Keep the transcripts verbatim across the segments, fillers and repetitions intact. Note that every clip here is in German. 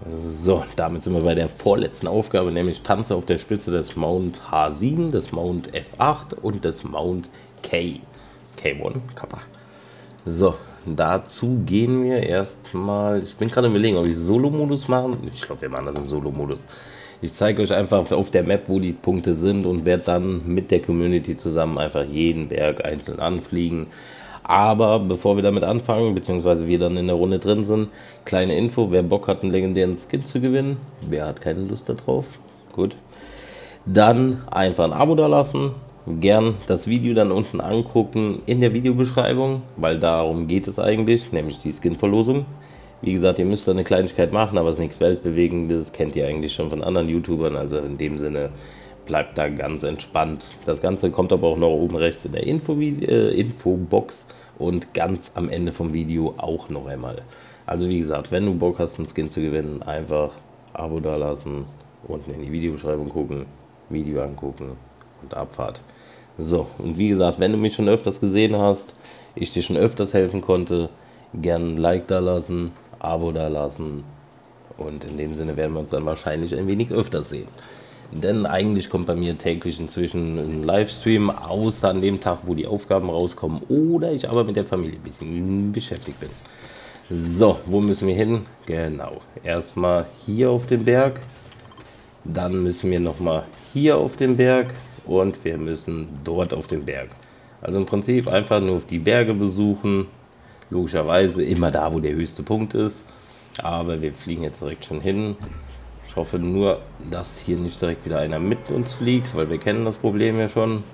So, damit sind wir bei der vorletzten Aufgabe, nämlich Tanze auf der Spitze des Mount H sieben, des Mount F acht und des Mount K. K eins, Kappa. So, dazu gehen wir erstmal. Ich bin gerade überlegen, ob ich Solo-Modus machen. Ich glaube, wir machen das im Solo-Modus. Ich zeige euch einfach auf der Map, wo die Punkte sind und werde dann mit der Community zusammen einfach jeden Berg einzeln anfliegen. Aber bevor wir damit anfangen, beziehungsweise wir dann in der Runde drin sind, kleine Info, wer Bock hat, einen legendären Skin zu gewinnen, wer hat keine Lust darauf, gut, dann einfach ein Abo da lassen, gern das Video dann unten angucken in der Videobeschreibung, weil darum geht es eigentlich, nämlich die Skin-Verlosung. Wie gesagt, ihr müsst da eine Kleinigkeit machen, aber es ist nichts Weltbewegendes, kennt ihr eigentlich schon von anderen YouTubern, also in dem Sinne bleibt da ganz entspannt. Das Ganze kommt aber auch noch oben rechts in der Info äh, Infobox und ganz am Ende vom Video auch noch einmal. Also wie gesagt, wenn du Bock hast, einen Skin zu gewinnen, einfach Abo da lassen, unten in die Videobeschreibung gucken, Video angucken und Abfahrt. So, und wie gesagt, wenn du mich schon öfters gesehen hast, ich dir schon öfters helfen konnte, gerne ein Like da lassen, Abo da lassen und in dem Sinne werden wir uns dann wahrscheinlich ein wenig öfter sehen. Denn eigentlich kommt bei mir täglich inzwischen ein Livestream, außer an dem Tag, wo die Aufgaben rauskommen oder ich aber mit der Familie ein bisschen beschäftigt bin. So, wo müssen wir hin? Genau, erstmal hier auf den Berg, dann müssen wir nochmal hier auf den Berg und wir müssen dort auf den Berg. Also im Prinzip einfach nur die Berge besuchen, logischerweise immer da, wo der höchste Punkt ist, aber wir fliegen jetzt direkt schon hin. Ich hoffe nur, dass hier nicht direkt wieder einer mit uns fliegt, weil wir kennen das Problem ja schon.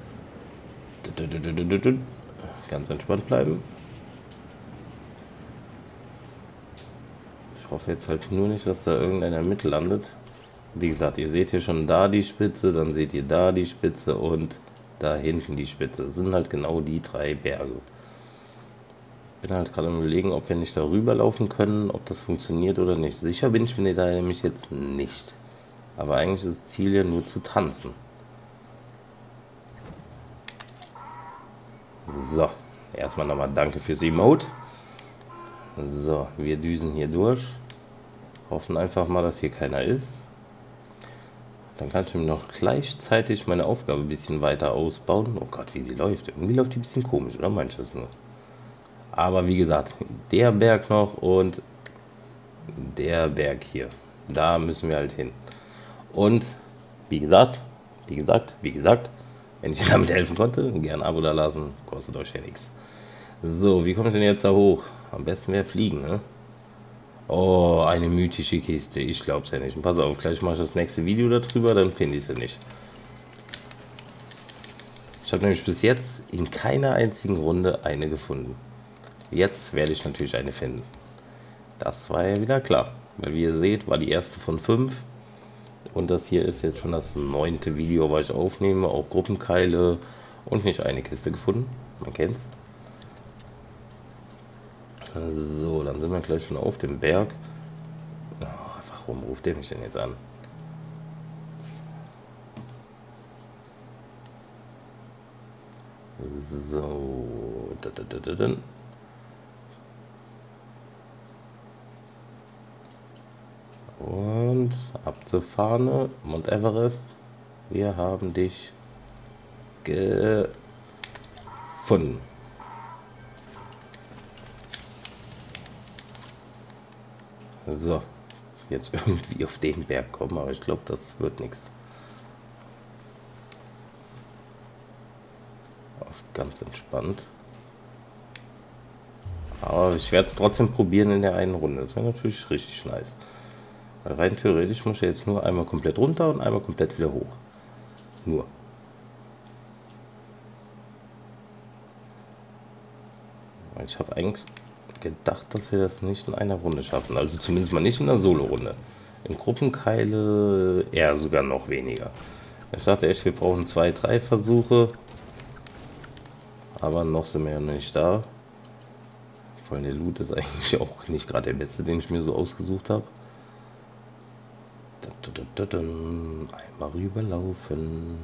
Ganz entspannt bleiben. Ich hoffe jetzt halt nur nicht, dass da irgendeiner mit landet. Wie gesagt, ihr seht hier schon da die Spitze, dann seht ihr da die Spitze und da hinten die Spitze. Das sind halt genau die drei Berge. Ich bin halt gerade am Überlegen, ob wir nicht darüber laufen können, ob das funktioniert oder nicht. Sicher bin ich mir da nämlich jetzt nicht. Aber eigentlich ist das Ziel ja nur zu tanzen. So, erstmal nochmal danke fürs Emote. So, wir düsen hier durch. Hoffen einfach mal, dass hier keiner ist. Dann kann ich mir noch gleichzeitig meine Aufgabe ein bisschen weiter ausbauen. Oh Gott, wie sie läuft. Irgendwie läuft die ein bisschen komisch, oder meinst du das nur? Aber wie gesagt, der Berg noch und der Berg hier. Da müssen wir halt hin. Und wie gesagt, wie gesagt, wie gesagt, wenn ich dir damit helfen konnte, gerne ein Abo da lassen, kostet euch ja nichts. So, wie komme ich denn jetzt da hoch? Am besten wäre fliegen, ne? Oh, eine mythische Kiste. Ich glaub's ja nicht. Und pass auf, gleich mache ich das nächste Video darüber, dann finde ich sie nicht. Ich habe nämlich bis jetzt in keiner einzigen Runde eine gefunden. Jetzt werde ich natürlich eine finden. Das war ja wieder klar. Weil wie ihr seht, war die erste von fünf. Und das hier ist jetzt schon das neunte Video, was ich aufnehme. Auch Gruppenkeile und nicht eine Kiste gefunden. Man kennt's. So, dann sind wir gleich schon auf dem Berg. Oh, warum ruft der mich denn jetzt an? So. Da, da, da, da, da. Und ab zur Fahne, Mount Everest. Wir haben dich gefunden. So, jetzt irgendwie auf den Berg kommen, aber ich glaube, das wird nichts. Auf ganz entspannt. Aber ich werde es trotzdem probieren in der einen Runde. Das wäre natürlich richtig nice. Weil rein theoretisch muss ich jetzt nur einmal komplett runter und einmal komplett wieder hoch. Nur. Ich habe eigentlich gedacht, dass wir das nicht in einer Runde schaffen. Also zumindest mal nicht in einer Solo-Runde. In Gruppenkeile eher sogar noch weniger. Ich dachte echt, wir brauchen zwei, drei Versuche. Aber noch sind wir ja nicht da. Vor allem der Loot ist eigentlich auch nicht gerade der beste, den ich mir so ausgesucht habe. Einmal rüberlaufen.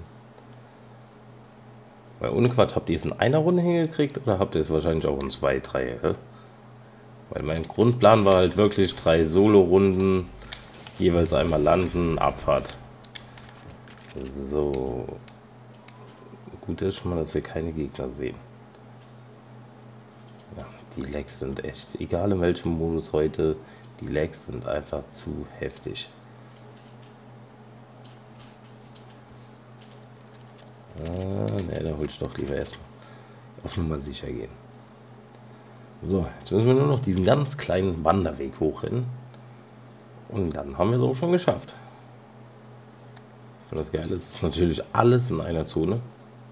Weil ohne Quatsch, habt ihr es in einer Runde hingekriegt oder habt ihr es wahrscheinlich auch in zwei, drei? Hä? Weil mein Grundplan war halt wirklich drei Solo-Runden Jeweils einmal landen, Abfahrt. So. Gut ist schon mal, dass wir keine Gegner sehen. Ja, die Lags sind echt, egal in welchem Modus heute, die Lags sind einfach zu heftig. Ah, ne, da hol ich doch lieber erstmal auf Nummer sicher gehen. So, jetzt müssen wir nur noch diesen ganz kleinen Wanderweg hochrennen. Und dann haben wir es auch schon geschafft. Und das Geile ist natürlich alles in einer Zone.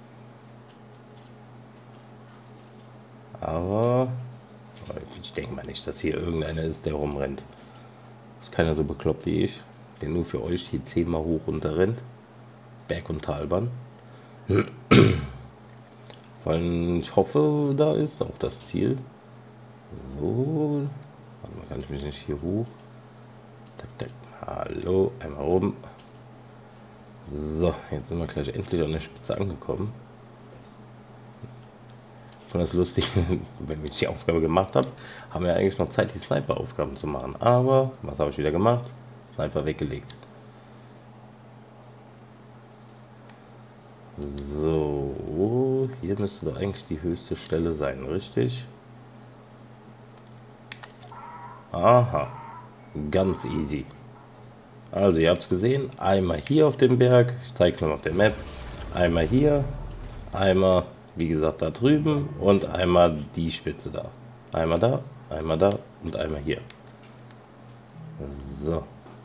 Aber ich denke mal nicht, dass hier irgendeiner ist, der rumrennt. Ist keiner so bekloppt wie ich, der nur für euch hier zehnmal hoch runter rennt. Berg- und Talbahn. Vor allem, ich hoffe, da ist auch das Ziel. So, warte mal, kann ich mich nicht hier hoch? Tak, tak. Hallo, einmal oben. So, jetzt sind wir gleich endlich an der Spitze angekommen. Ich fand das lustig, wenn ich die Aufgabe gemacht habe, haben wir eigentlich noch Zeit, die Sniper-Aufgaben zu machen. Aber, was habe ich wieder gemacht? Sniper weggelegt. So, hier müsste doch eigentlich die höchste Stelle sein, richtig? Aha, ganz easy. Also, ihr habt es gesehen, einmal hier auf dem Berg, ich zeige es nochmal auf der Map, einmal hier, einmal, wie gesagt, da drüben und einmal die Spitze da. Einmal da, einmal da und einmal hier. So.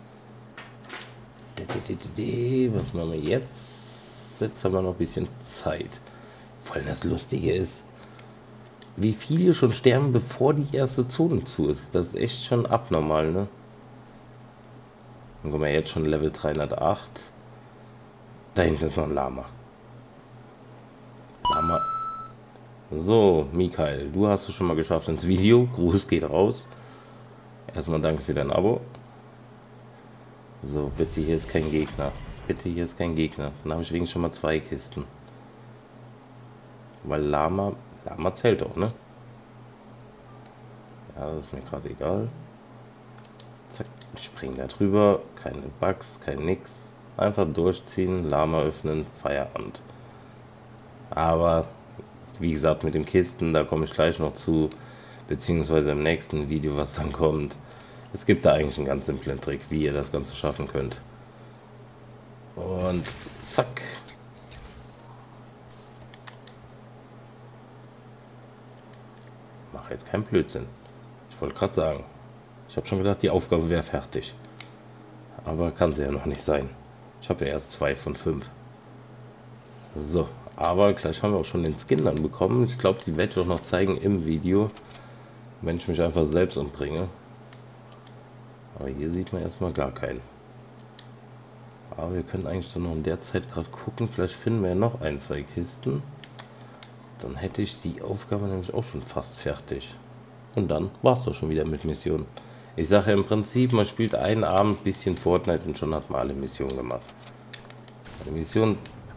Was machen wir jetzt? Jetzt haben wir noch ein bisschen Zeit. Vor allem das Lustige ist, wie viele schon sterben, bevor die erste Zone zu ist. Das ist echt schon abnormal, ne? Dann kommen wir jetzt schon Level dreihundertacht. Da hinten ist noch ein Lama. Lama. So, Mikael, du hast es schon mal geschafft ins Video. Gruß geht raus. Erstmal danke für dein Abo. So, bitte, hier ist kein Gegner. Bitte, hier ist kein Gegner. Dann habe ich wenigstens schon mal zwei Kisten. Weil Lama, Lama zählt auch, ne? Ja, das ist mir gerade egal. Zack, ich springe da drüber. Keine Bugs, kein nix. Einfach durchziehen, Lama öffnen, Feierabend. Aber, wie gesagt, mit den Kisten, da komme ich gleich noch zu. Beziehungsweise im nächsten Video, was dann kommt. Es gibt da eigentlich einen ganz simplen Trick, wie ihr das Ganze schaffen könnt. Und zack. Mach jetzt keinen Blödsinn. Ich wollte gerade sagen, ich habe schon gedacht, die Aufgabe wäre fertig. Aber kann sie ja noch nicht sein. Ich habe ja erst zwei von fünf. So, aber gleich haben wir auch schon den Skin dann bekommen. Ich glaube, die werde ich auch noch zeigen im Video, wenn ich mich einfach selbst umbringe. Aber hier sieht man erstmal gar keinen. Aber wir können eigentlich dann noch in der Zeit gerade gucken. Vielleicht finden wir ja noch ein, zwei Kisten. Dann hätte ich die Aufgabe nämlich auch schon fast fertig. Und dann war es doch schon wieder mit Missionen. Ich sage ja im Prinzip, man spielt einen Abend ein bisschen Fortnite und schon hat man alle Missionen gemacht. Die Mission...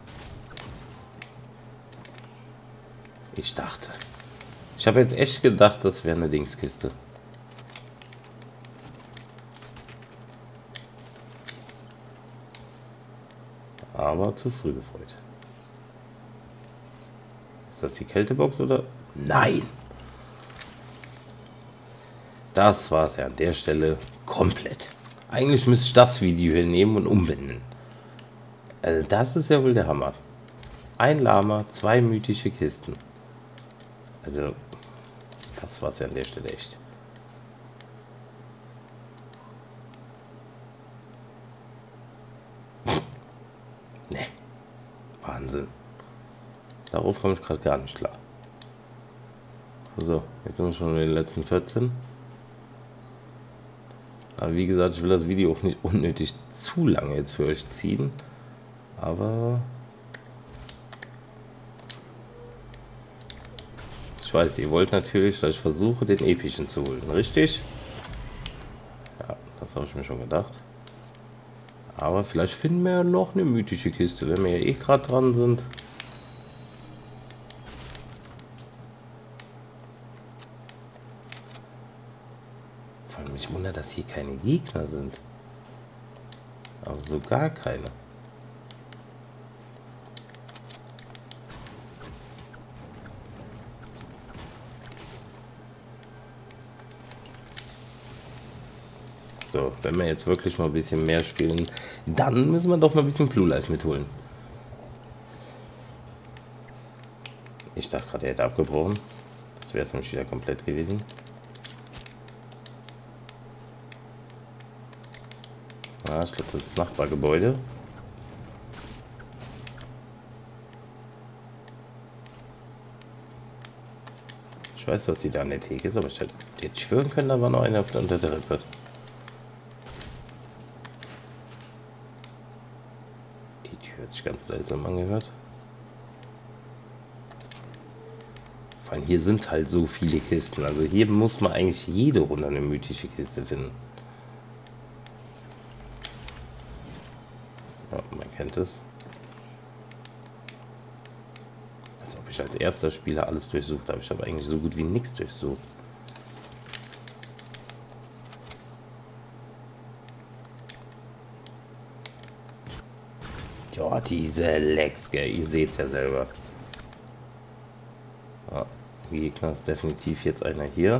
Ich dachte. Ich habe jetzt echt gedacht, das wäre eine Dingskiste. Aber zu früh gefreut. Ist das die Kältebox oder? Nein! Das war es ja an der Stelle komplett. Eigentlich müsste ich das Video hier nehmen und umbenennen. Also das ist ja wohl der Hammer. Ein Lama, zwei mythische Kisten. Also, das war es ja an der Stelle echt. Ne, Wahnsinn. Darauf komme ich gerade gar nicht klar. So, jetzt sind wir schon in den letzten vierzehn. Aber wie gesagt, ich will das Video auch nicht unnötig zu lange jetzt für euch ziehen. Aber... Ich weiß, ihr wollt natürlich, dass ich versuche, den epischen zu holen, richtig? Ja, das habe ich mir schon gedacht. Aber vielleicht finden wir ja noch eine mythische Kiste, wenn wir ja eh gerade dran sind. Vor allem mich wundert, dass hier keine Gegner sind. Aber so gar keine. So, wenn wir jetzt wirklich mal ein bisschen mehr spielen, dann müssen wir doch mal ein bisschen Blue Life mitholen. Ich dachte gerade, er hätte abgebrochen. Das wäre es nämlich wieder komplett gewesen. Ja, ich glaube, das ist das Nachbargebäude. Ich weiß, was die da an der Theke ist, aber ich hätte jetzt schwören können, da war noch einer unter der Rippe. Die Tür hat sich ganz seltsam angehört. Vor allem hier sind halt so viele Kisten. Also hier muss man eigentlich jede Runde eine mythische Kiste finden. Ja, man kennt es. Als ob ich als erster Spieler alles durchsucht habe. Ich habe eigentlich so gut wie nichts durchsucht. Ja, diese Lecks, gell. Ihr seht es ja selber. Ja, Gegner ist definitiv jetzt einer hier.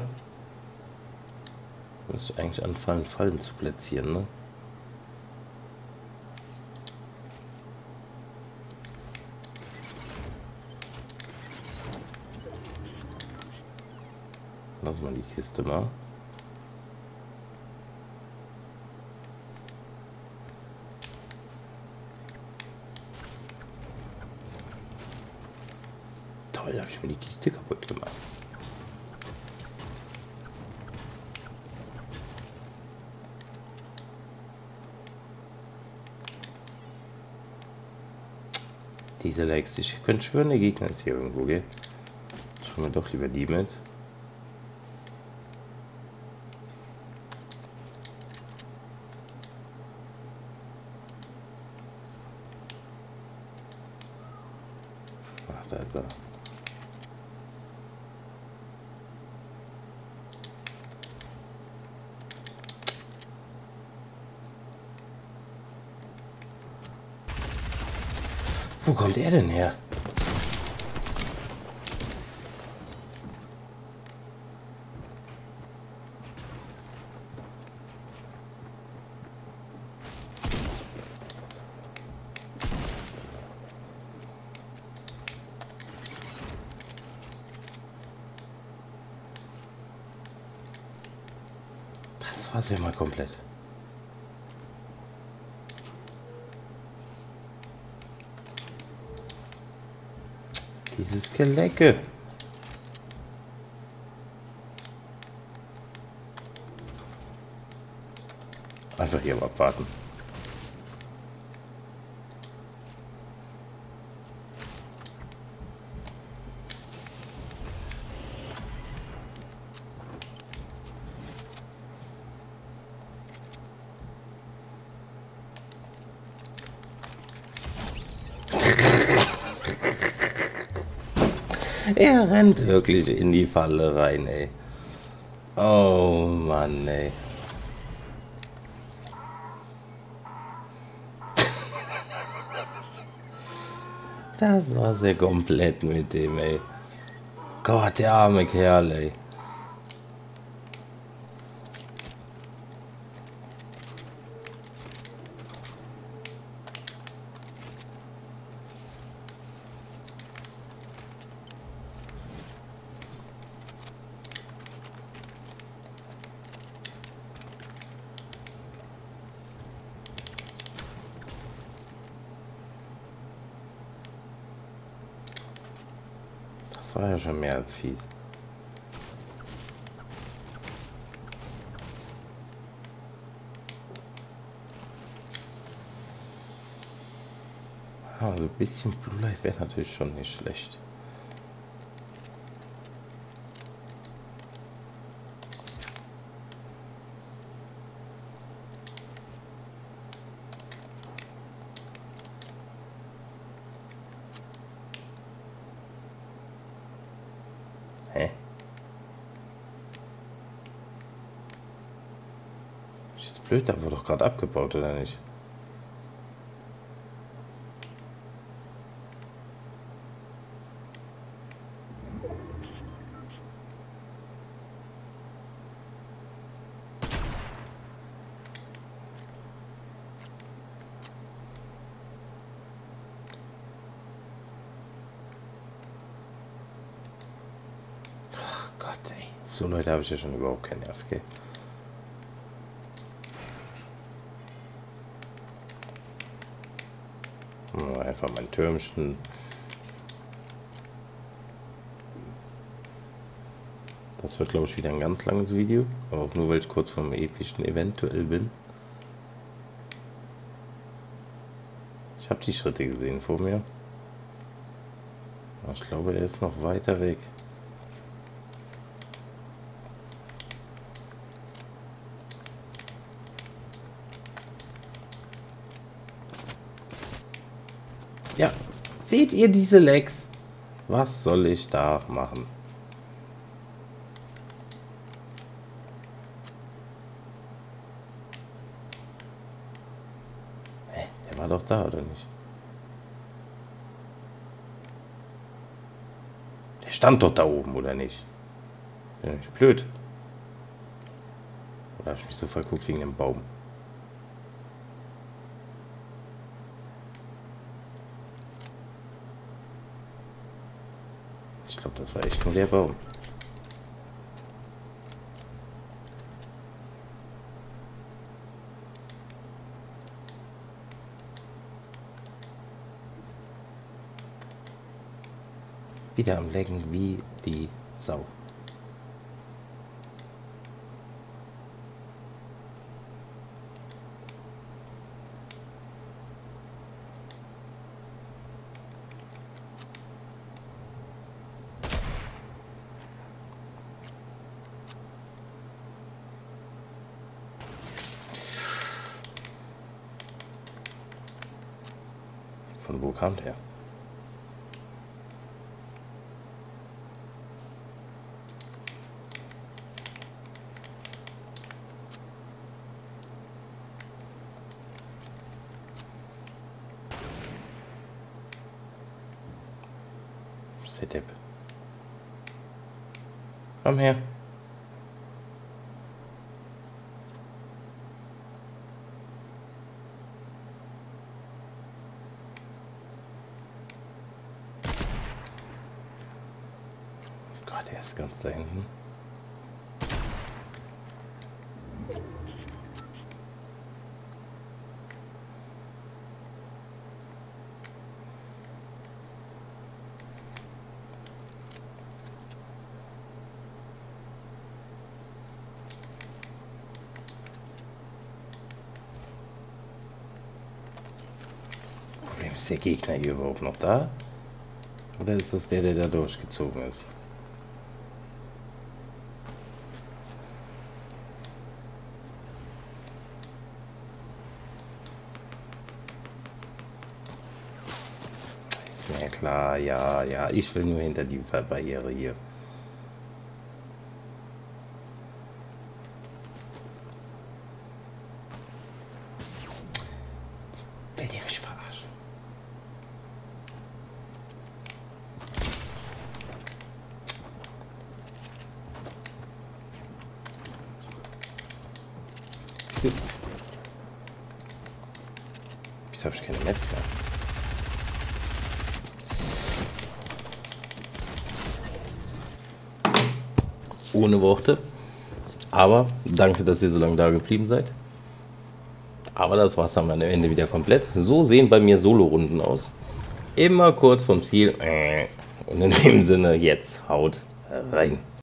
Müsste eigentlich anfangen, Fallen zu platzieren, ne? Lass mal die Kiste mal. Toll, habe ich mir die Kiste kaputt gemacht. Diese Likes, ich könnte schwören, der Gegner ist hier irgendwo, gell? Schauen wir doch lieber die mit. Ach, da ist er. Wo kommt er denn her? Das war's ja mal komplett. Dieses Gelecke. Einfach hier abwarten. Er rennt wirklich in die Falle rein, ey. Oh Mann, ey. Das war sehr komplett mit dem, ey. Gott, der arme Kerl, ey. Das war ja schon mehr als fies. Also ein bisschen Blue Life wäre natürlich schon nicht schlecht. Hä? Ist jetzt blöd, da wurde doch gerade abgebaut, oder nicht? So Leute, habe ich ja schon überhaupt keinen Nerv, gell? Einfach mein Türmchen. Das wird, glaube ich, wieder ein ganz langes Video. Aber auch nur, weil ich kurz vom epischen eventuell bin. Ich habe die Schritte gesehen vor mir. Aber ich glaube, er ist noch weiter weg. Ja, seht ihr diese Lags? Was soll ich da machen? Hä, der war doch da, oder nicht? Der stand doch da oben, oder nicht? Bin ich blöd? Oder habe ich mich so verguckt wegen dem Baum? Ich glaube, das war echt nur der Baum. Wieder am Lecken wie die Sau. Von wo kam der? Setup. Komm her. Gott, er ist ganz da hinten. Ist der Gegner hier überhaupt noch da? Oder ist das der, der da durchgezogen ist? Ist mir klar, ja, ja. Ich will nur hinter die Barriere hier. Will der mich verarschen? Wieso? Wieso habe ich keine Netz mehr? Ohne Worte. Aber danke, dass ihr so lange da geblieben seid. Aber das war's dann am Ende wieder komplett. So sehen bei mir Solo-Runden aus. Immer kurz vom Ziel. Und in dem Sinne, jetzt haut rein.